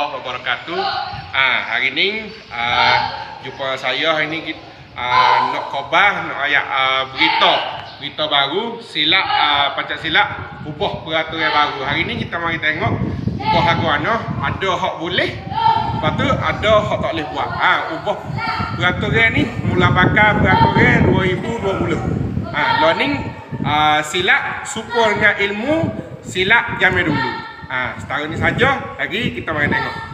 warahmatullahi wabarakatuh. Hari ini jumpa saya hari ini nak khabar, nak ayat berita baru silap Pancasila ubah peraturan baru. Hari ini kita mari tengok ubah lagu mana, ada hak boleh, lepas tu ada hak tak boleh buat. Ubah peraturan ni mula bakal peraturan 2020. Learning silap super dengan ilmu silap zaman dulu. Setara ni saja, lagi kita mari tengok.